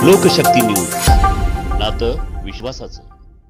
लोकशक्ती news, नातं विश्वासाचं।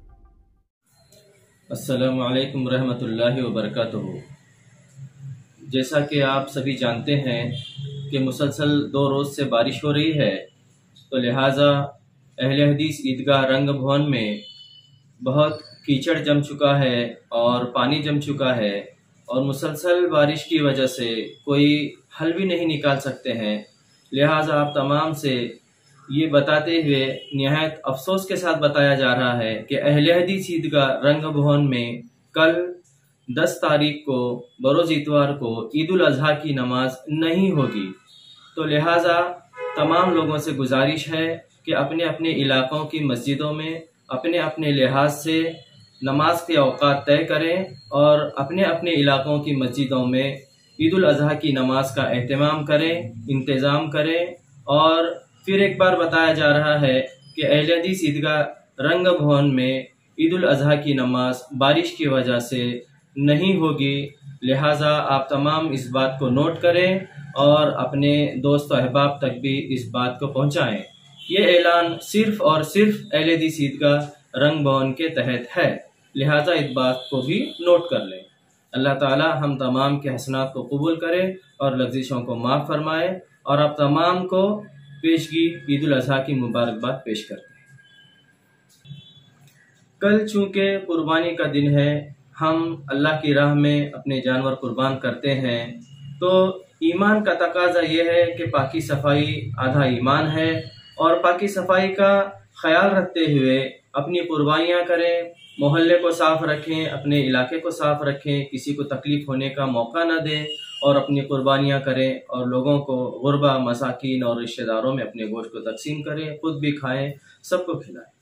अस्सलामु अलैकुम रहमतुल्लाहि व बरकातुहू। जैसा कि आप सभी जानते हैं कि मुसलसल 2 रोज़ से बारिश हो रही है, तो लिहाजा अहले हदीस ईदगाह रंग भवन में बहुत कीचड़ जम चुका है और पानी जम चुका है और मुसलसल बारिश की वजह से कोई हल भी नहीं निकाल सकते हैं। लिहाजा आप तमाम से ये बताते हुए निहायत अफसोस के साथ बताया जा रहा है कि अहले हदीस ईदगाह रंग भवन में कल 10 तारीख को बरोज़ इतवार को ईद उल अज़हा की नमाज नहीं होगी। तो लिहाजा तमाम लोगों से गुजारिश है कि अपने अपने इलाकों की मस्जिदों में अपने अपने लिहाज से नमाज के औकात तय करें और अपने अपने इलाकों की मस्जिदों में ईद उल अज़हा की नमाज का एहतमाम करें, इंतज़ाम करें। और फिर एक बार बताया जा रहा है कि अहले हदीस ईदगाह रंग भवन में ईद उल अज़हा की नमाज बारिश की वजह से नहीं होगी। लिहाजा आप तमाम इस बात को नोट करें और अपने दोस्त अहबाब तक भी इस बात को पहुंचाएं। ये ऐलान सिर्फ और सिर्फ अहले हदीस ईदगाह रंग भवन के तहत है, लिहाजा इस बात को भी नोट कर लें। अल्लाह ताला हम तमाम के हसनात को कबूल करे और लग़ज़िशों को माफ़ फरमाए। और आप तमाम को पेशगी ईद उल अज़हा की मुबारकबाद पेश करते हैं। कल चूँकि कुर्बानी का दिन है, हम अल्लाह की राह में अपने जानवर कुर्बान करते हैं, तो ईमान का तकाजा ये है कि पाकी सफाई आधा ईमान है और पाकी सफाई का ख्याल रखते हुए अपनी कुर्बानियाँ करें, मोहल्ले को साफ रखें, अपने इलाके को साफ रखें, किसी को तकलीफ होने का मौका न दें और अपनी कुर्बानियाँ करें और लोगों को गुरबा, मसाकीन और रिश्तेदारों में अपने गोश्त को तकसीम करें, खुद भी खाएं, सबको खिलाएं।